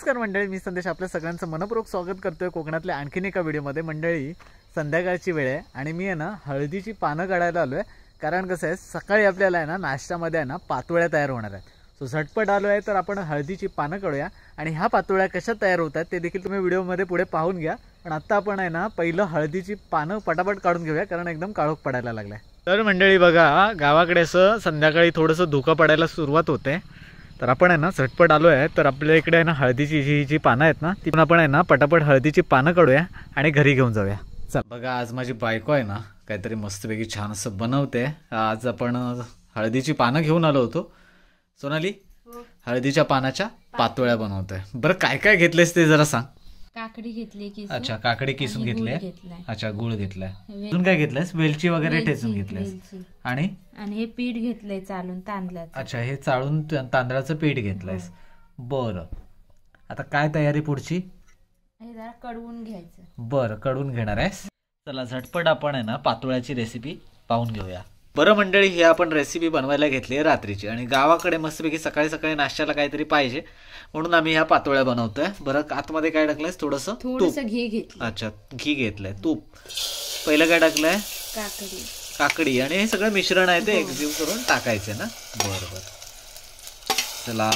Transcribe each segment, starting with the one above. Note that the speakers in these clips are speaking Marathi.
नमस्कार मंडळी, मी संदेश आपल्या सगळ्यांचं मनपूर्वक स्वागत करतोय कोकणातल्या आणखीन एका व्हिडिओमध्ये। मंडळी संध्याकाळची वेळ आहे आणि मी आहे ना हळदीची पानं काढायला आलोय। कारण कसं आहे सकाळी आपल्याला आहे ना नाश्त्यामध्ये आहे ना पातोळ्या तयार होणार आहेत। सो झटपट आलो आहे तर आपण हळदीची पानं काढूया आणि ह्या पातोळ्या कशा तयार होतात ते देखील तुम्ही व्हिडिओमध्ये पुढे पाहून घ्या। पण आता आपण आहे ना पहिलं हळदीची पानं पटापट काढून घेऊया कारण एकदम काळोख पडायला लागलाय। तर मंडळी बघा, गावाकडे असं संध्याकाळी थोडंसं धुकं पडायला सुरुवात होते। तर आपण आहे ना झटपट आलो आहे तर आपल्या इकडे आहे ना हळदीची जी पानं आहेत ना ती पण आपण आहे ना पटापट हळदीची पानं काढूया आणि घरी घेऊन जाऊया। चल बघा, आज माझी बायको आहे ना काहीतरी मस्तपैकी छान असं बनवते। आज आपण हळदीची पानं घेऊन आलो होतो। सोनाली हळदीच्या पानाच्या पातोळ्या बनवतोय। बरं काय काय घेतलेस ते जरा सांग। काकडी घेतली की अच्छा, काकडी किसून घेतले। अच्छा, गुळ घेतलाय। अजून काय घेतलंस? वेलची वगैरे ठेचून घेतलेस आणि हे पीठ घेतलंय चालून तांदळाचं। अच्छा, हे चाळून तांदळाचं पीठ घेतलंयस। बरं, आता काय तयारी पुढची? हे जरा कडवून घ्यायचं। बरं, कडवून घेणार आहेस। चला झटपट आपण आहे ना पातोळ्याची रेसिपी पाहून घेऊया। बरं मंडळी, ही आपण रेसिपी बनवायला घेतली आहे रात्रीची आणि गावाकडे मस्तपैकी सकाळी सकाळी नाश्त्याला काहीतरी पाहिजे म्हणून आम्ही ह्या पातोळ्या बनवतोय। बरं, आतमध्ये काय टाकलंयस? थोडंसं घी घेतलं। अच्छा, घी घेतलंय, तूप। पहिलं काय टाकलंय? काकडी आणि हे सगळं मिश्रण आहे ते एकजीव करून टाकायचे ना। बरं बरं, चला।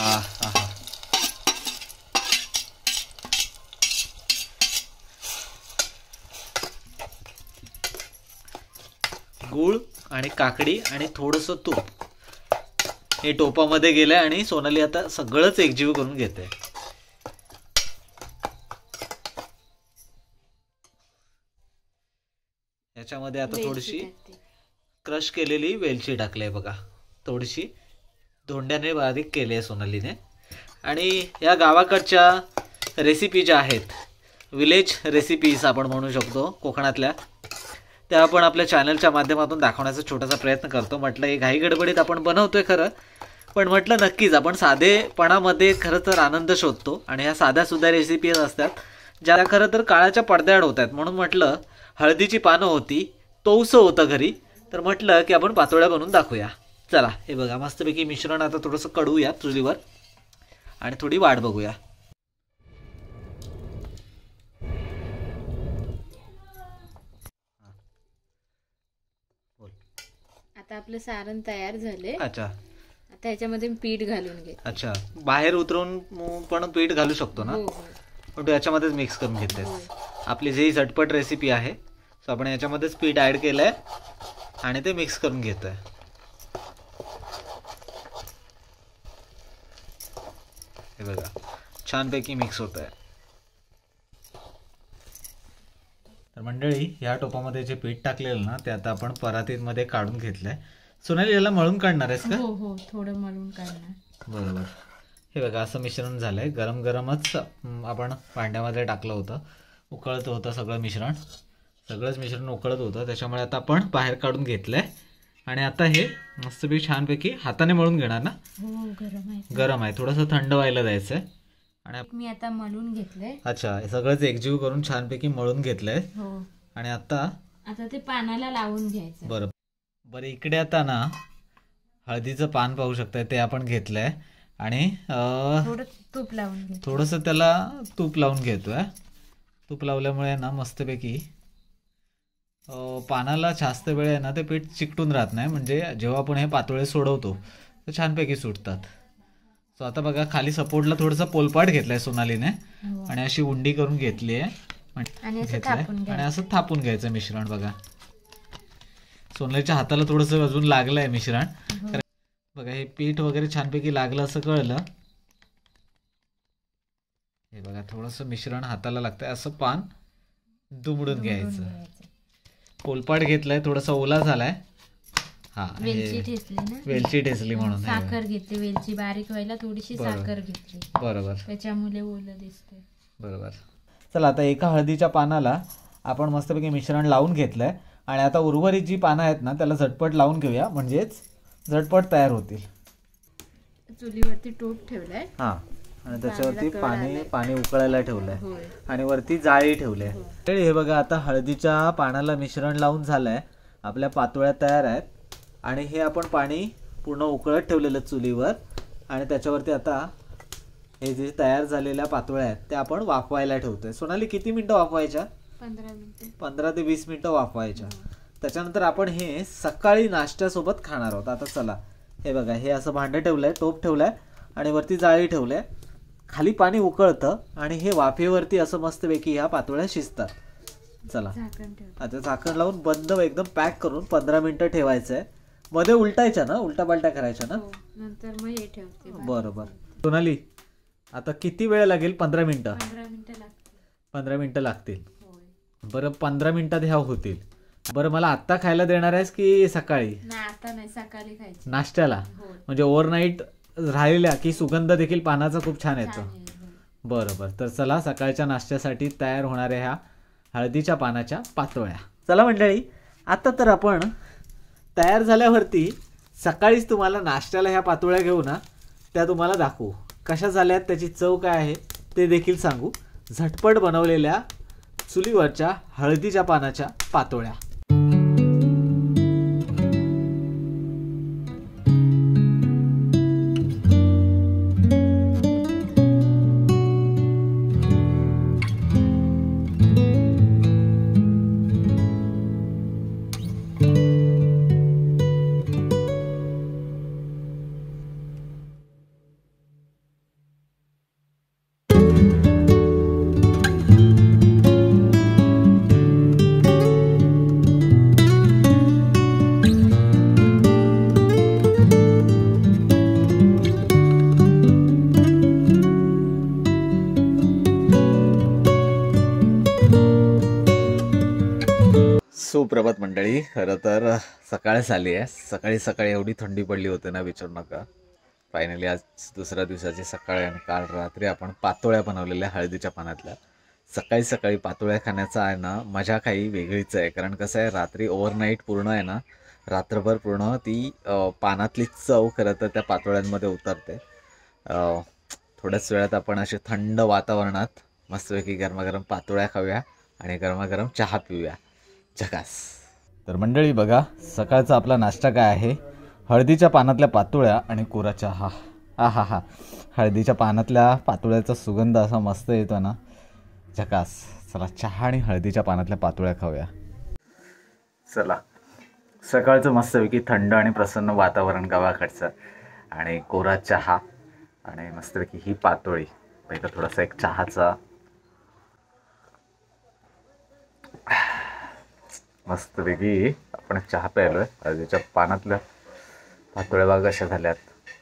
गूळ आणि काकडी आणि थोडंसं तूप हे टोपामध्ये गेलंय आणि सोनाली आता सगळंच एकजीव करून घेते। याच्यामध्ये आता थोडीशी क्रश केलेली वेलची टाकली आहे बघा, थोडीशी धोंड्याने बारीक केली आहे सोनालीने। आणि या गावाकडच्या रेसिपी ज्या आहेत, विलेज रेसिपीज आपण म्हणू शकतो कोकणातल्या, त्या आपण आपल्या चॅनलच्या माध्यमातून दाखवण्याचा छोटासा प्रयत्न करतो। म्हटलं हे घाई गडबडीत आपण बनवतोय खरं, पण म्हटलं नक्कीच आपण साधेपणामध्ये खरं तर आनंद शोधतो आणि ह्या साध्या सुद्धा रेसिपीज असतात ज्या खरं तर काळाच्या पडद्याआड होत आहेत। म्हणून म्हटलं हळदीची पानं होती, तोवसं होतं घरी, तर म्हटलं की आपण पातोळ्या बनवून दाखवूया। चला, हे बघा मस्तपैकी मिश्रण आता थोडंसं कडवूया चुलीवर आणि थोडी वाट बघूया। आता आपलं सारण तयार झाले। अच्छा, आता ह्याच्यामध्ये पीठ घालून घे। अच्छा, बाहेर उतरून पण पीठ घालू शकतो ना? पण तू याच्यामध्येच मिक्स करून घेतलेस। आपली जी झटपट रेसिपी आहे सो आपण याच्यामध्येच पीठ ऍड केलंय आणि ते मिक्स करून घेतोय। हे बघा छानपैकी मिक्स होत आहे। तर मंडळी, ह्या टोपामध्ये जे पीठ टाकलेलं ना ते आता आपण परातीमध्ये काढून घेतलंय। सोनाली याला मळून काढणार आहेस का? हो, थोडं मळून काढणार। बरोबर, हे बघा असं मिश्रण झालंय। गरम गरमच आपण भांड्यामध्ये टाकलं होतं, उकळत होतं सगळं मिश्रण, सगळंच मिश्रण उकळत होतं, त्याच्यामुळे आता आपण बाहेर काढून घेतलंय आणि आता हे मस्तपैकी छानपैकी हाताने मळून घेणार ना? हो, गरम आहे, थोडंसं थंड व्हायला द्यायचंय। आणि मी आता मळून घेतलंय। अच्छा, हे सगळंच एकजीव करून छानपैकी मळून घेतलंय। हो, आणि आता ते पानाला लावून घ्यायचं। बरं बरं, इकडे आता ना हळदीचं पान पाहू शकताय ते आपण घेतलंय आणि तूप लावून घे, थोडंसं त्याला तूप लावून घेतोय। तूप लावल्यामुळे ना मस्तपैकी पानाला जास्त वेळ आहे ना ते पीठ चिकटून राहत नाही, म्हणजे जेव्हा आपण हे पातोळे सोडवतो तर छानपैकी सुटतात। सो आता बघा खाली सपोर्टला थोडंसं पोलपाट घेतलाय सोनालीने आणि अशी उंडी करून घेतली आहे आणि असं थापून घ्यायचं मिश्रण। बघा सोनालीच्या हाताला थोडंसं अजून लागलंय मिश्रण, बघा हे पीठ वगैरे छानपैकी लागलं असं कळलं। हे बघा थोडंसं मिश्रण हाताला लागतंय, असं पान दुमडून घ्यायचं। पोलपाट घेतलाय, थोडासा ओला झालाय। हा, वेलची ठेचली म्हणून साखर घेतली, वेलची बारीक व्हायला थोडीशी साखर घेतली, बरोबर, त्याच्यामुळे ओलं दिसतंय। बरोबर, चला आता एका हळदीच्या पानाला आपण मस्तपैकी मिश्रण लावून घेतलंय आणि आता उर्वरित जी पानं आहेत ना त्याला झटपट लावून घेऊया, म्हणजेच झटपट तयार होतील। चुलीवरती टोप ठेवलाय आणि त्याच्यावरती पाणी उकळायला ठेवलंय आणि वरती जाळी ठेवली आहे। हे बघा आता हळदीच्या पानाला मिश्रण लावून झालंय, आपल्या पातोळ्या तयार आहेत आणि हे आपण पाणी पूर्ण उकळत ठेवलेलं चुलीवर आणि त्याच्यावरती आता हे जे तयार झालेल्या पातोळ्या आहेत त्या आपण वाफवायला ठेवतोय. सोनाली किती मिनिटं वाफवायच्या? 15 मिनिटे. 15 ते 20 मिनिटं वाफवायच्या. त्याच्यानंतर आपण हे सकाळी नाश्त्यासोबत खाणार आहोत. आता चला, हे बघा, हे असं भांडं ठेवलंय, टोप ठेवलाय आणि वरती जाळी ठेवलंय. खाली पाणी उकळतं आणि हे वाफेवरती असं मस्तपैकी ह्या पातोळ्या शिजतात. चला आता झाकण लावून बंद एकदम पॅक करून 15 मिनिटं ठेवायचंय. मध्ये उलटायच्या ना, उलटा पालटा करायच्या ना? नंतर मग हे ठेवते. बरोबर. सोनाली आता किती वेळ लागेल? 15 मिनिटं. 15 मिनिटं लागतील. 15 मिनिटं लागतील. बरं, 15 मिनिटात ह्या होतील. बरं, मला आत्ता खायला देणार आहेस की सकाळी? नाही, आता नाही, सकाळी खायचं नाश्त्याला. म्हणजे ओव्हरनाईट राहिलेल्या की सुगंध देखील पानाचा खूप छान येतो. बरोबर. तर चला, सकाळच्या नाश्त्यासाठी तयार होणाऱ्या ह्या हळदीच्या पानाच्या पातोळ्या. चला मंडळी, आता तर आपण तयार झाल्यावरती सकाळीच तुम्हाला नाश्त्याला ह्या पातोळ्या घेऊ ना, त्या तुम्हाला दाखवू. कशा झाल्यात, त्याची चव काय आहे ते देखील सांगू. झटपट बनवलेल्या चुलीवरच्या हळदीच्या पानाच्या पातोळ्या. सुप्रभात मंडळी. खरं तर सकाळच आली आहे. सकाळी सकाळी एवढी थंडी पडली होती ना, विचारू नका. फायनली आज दुसऱ्या दिवसाची सकाळ आणि काल रात्री आपण पातोळ्या बनवलेल्या हळदीच्या पानातल्या. सकाळी सकाळी पातोळ्या खाण्याचा आहे ना मजा काही वेगळीच आहे. कारण कसं आहे, रात्री ओव्हरनाईट पूर्ण आहे ना, रात्रभर पूर्ण ती पानातली चव खरं तर त्या पातोळ्यांमध्ये उतरते. थोड्याच वेळात आपण असे थंड वातावरणात मस्तपैकी गरमागरम पातोळ्या खाऊया आणि गरमागरम चहा पिऊया. झकास. तर मंडळी बघा, सकाळचा आपला नाश्ता काय आहे? हळदीच्या पानातल्या पातोळ्या आणि कोरा चहा. हा हा, हळदीच्या पानातल्या पातोळ्याचा सुगंध असा मस्त येतो ना, झकास. चला, चहा आणि हळदीच्या पानातल्या पातोळ्या खाऊया. चला, सकाळचं मस्तपैकी थंड आणि प्रसन्न वातावरण गावाकडचं आणि कोरा चहा आणि मस्तपैकी ही पातोळी. पहिला थोडासा एक चहाचा मस्तपैकी आपण चहा प्यायलोय. हळदीच्या पानातल्या पातोळ्या बघा कशा झाल्यात.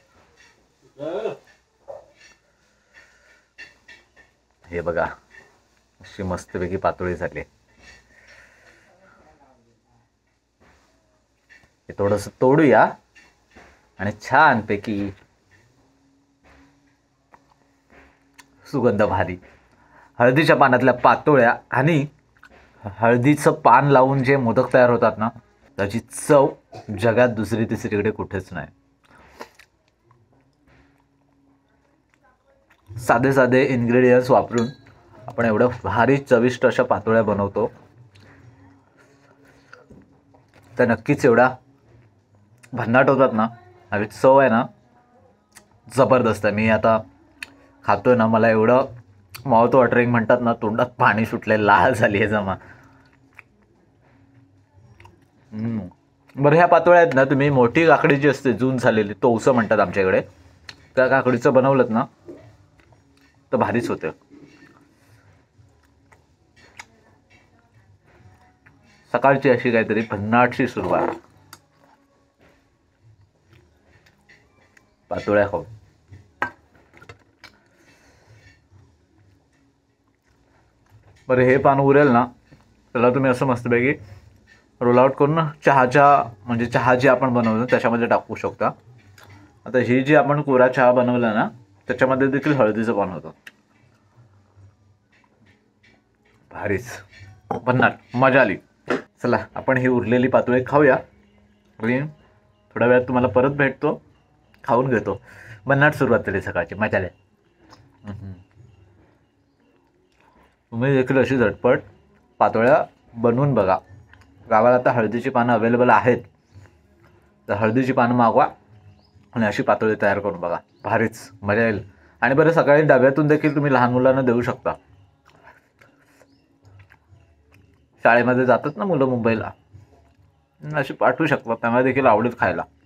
हे बघा, अशी मस्तपैकी पातोळी झाली. हे थोडस तोडूया आणि छानपैकी सुगंध भारी हळदीच्या पानातल्या पातोळ्या आणि हळदीचं पान लावून जे मोदक तयार होतात ना, त्याची चव जगात दुसरी तिसरीकडे कुठेच नाही. साधे साधे इन्ग्रेडियंट्स वापरून आपण एवढं भारी चविष्ट अशा पातोळ्या बनवतो. त्या नक्कीच एवढा भन्नाट होतात ना, हवी चव आहे ना जबरदस्त आहे. मी आता खातोय ना, मला एवढं माउथ वॉटरिंग म्हणतात ना, तोंडात पाणी सुटले, लाल झाली आहे जमा. बरं, ह्या पातोळ्या आहेत ना, तुम्ही मोठी काकडी जी असते जून झालेली, तोवसं म्हणतात आमच्याकडे, त्या काकडीचं बनवलं ना तर भारीच होतं. सकाळची अशी काहीतरी भन्नाटशी सुरुवात पातोळ्या खाऊ. बरं, हे पान उरेल ना, त्याला तुम्ही असं मस्तपैकी रोल आउट करून चहाच्या म्हणजे चहा जी आपण बनवतो त्याच्यामध्ये टाकू शकता. आता ही जी आपण कोरा चहा बनवला ना, त्याच्यामध्ये देखील हळदीचं पान होतं. भारीच भन्नाट, मजा आली. चला, आपण ही उरलेली पातोळी खाऊया आणि थोड्या वेळात तुम्हाला परत भेटतो, खाऊन घेतो. भन्नाट सुरुवात झाली सकाळची, मजा आली. तुम्ही देखील अशी झटपट पातोळ्या बनवून बघा. गावाला आता हळदीची पानं अवेलेबल आहेत, तर हळदीची पानं मागवा आणि अशी पातोळी तयार करून बघा. भारीच मजा येईल. आणि बरं सकाळी डब्यातून देखील तुम्ही लहान मुलांना देऊ शकता. शाळेमध्ये जातात ना मुलं मुंबईला, अशी पाठवू शकता, त्यांना देखील आवडेल खायला.